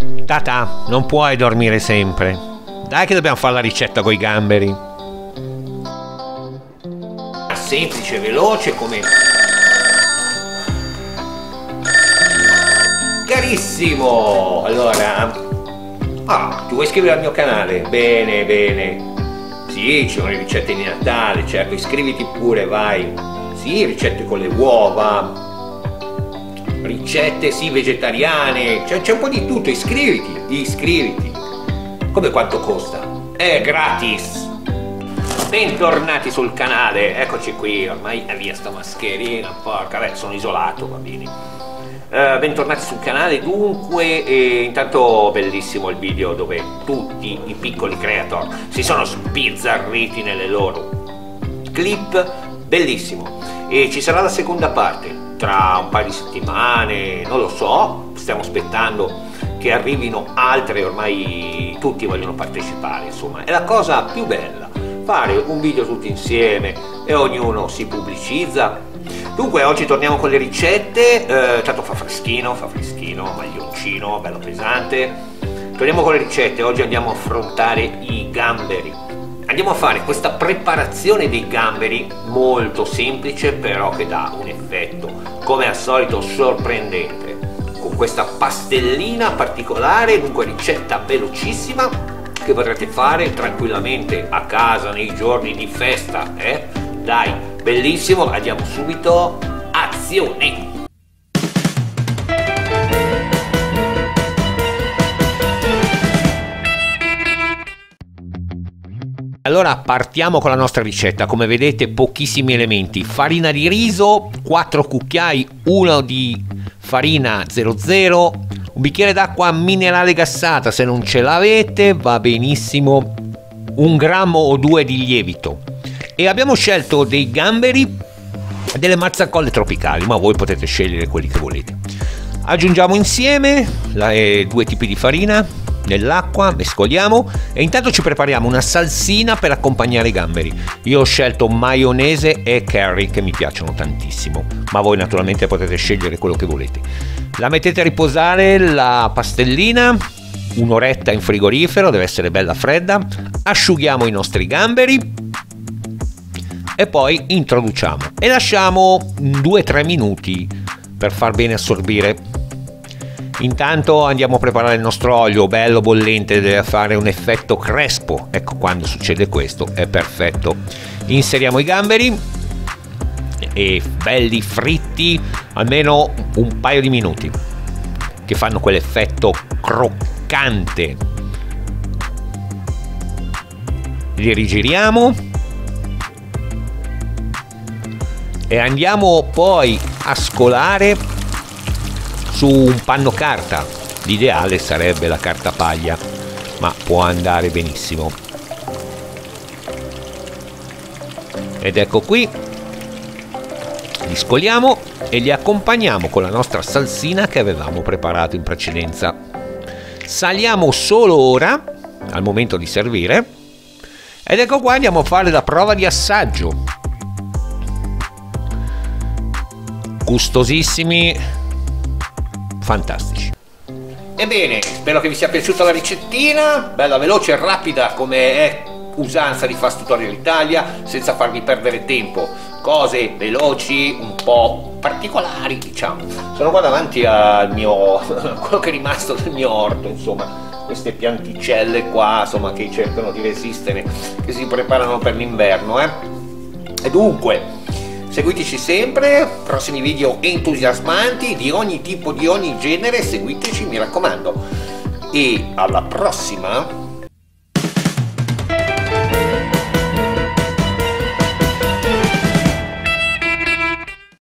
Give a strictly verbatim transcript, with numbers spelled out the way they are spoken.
Tata, non puoi dormire sempre. Dai che dobbiamo fare la ricetta coi gamberi. Semplice, veloce, come... Carissimo! Allora... Ah, ti vuoi iscrivere al mio canale? Bene, bene. Sì, ci sono le ricette di Natale, certo, iscriviti pure, vai. Sì, ricette con le uova. Ricette, sì, vegetariane. C'è un po' di tutto, iscriviti, iscriviti. Come quanto costa? È gratis. Bentornati sul canale, eccoci qui, ormai è via sta mascherina, porca, beh, sono isolato, va bene. Uh, bentornati sul canale, dunque, e intanto bellissimo il video dove tutti i piccoli creator si sono sbizzarriti nelle loro clip, bellissimo. E ci sarà la seconda parte, tra un paio di settimane, non lo so, stiamo aspettando che arrivino altre, ormai tutti vogliono partecipare, insomma, è la cosa più bella. Fare un video tutti insieme e ognuno si pubblicizza. Dunque oggi torniamo con le ricette, eh, tanto fa freschino, fa freschino, maglioncino, bello pesante. Torniamo con le ricette, oggi andiamo a affrontare i gamberi. Andiamo a fare questa preparazione dei gamberi molto semplice, però che dà un effetto, come al solito, sorprendente. Con questa pastellina particolare, dunque ricetta velocissima, che potrete fare tranquillamente a casa nei giorni di festa, eh? Dai, bellissimo, andiamo subito, azione! Allora partiamo con la nostra ricetta. Come vedete, pochissimi elementi: farina di riso, quattro cucchiai, uno di farina zero zero, un bicchiere d'acqua minerale gassata, se non ce l'avete va benissimo, un grammo o due di lievito. E abbiamo scelto dei gamberi, delle mazzacolle tropicali, ma voi potete scegliere quelli che volete. Aggiungiamo insieme le due tipi di farina nell'acqua, mescoliamo e intanto ci prepariamo una salsina per accompagnare i gamberi. Io ho scelto maionese e curry che mi piacciono tantissimo, ma voi naturalmente potete scegliere quello che volete. La mettete a riposare la pastellina un'oretta in frigorifero, deve essere bella fredda. Asciughiamo i nostri gamberi e poi introduciamo e lasciamo due tre minuti per far bene assorbire. Intanto andiamo a preparare il nostro olio bello bollente, deve fare un effetto crespo. Ecco, quando succede questo è perfetto. Inseriamo i gamberi e belli fritti almeno un paio di minuti, che fanno quell'effetto croccante. Li rigiriamo e andiamo poi a scolare su un panno carta. L'ideale sarebbe la carta paglia, ma può andare benissimo. Ed ecco qui, li scoliamo e li accompagniamo con la nostra salsina che avevamo preparato in precedenza. Saliamo solo ora, al momento di servire, ed ecco qua, andiamo a fare la prova di assaggio. Gustosissimi, fantastici. Ebbene, spero che vi sia piaciuta la ricettina, bella veloce e rapida come è usanza di Fast Tutorial Italia, senza farvi perdere tempo. Cose veloci, un po' particolari, diciamo. Sono qua davanti al mio, quello che è rimasto del mio orto, insomma, queste pianticelle qua, insomma, che cercano di resistere, che si preparano per l'inverno, eh. E dunque, seguiteci sempre, prossimi video entusiasmanti di ogni tipo, di ogni genere, seguiteci, mi raccomando. E alla prossima!